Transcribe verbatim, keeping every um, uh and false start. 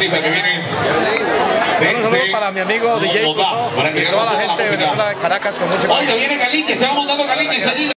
artista que viene. Un saludo para mi amigo D J Cuso y toda la gente de Venezuela, de Caracas, con mucho cariño. Oye, viene Caliche, se va montando Caliche.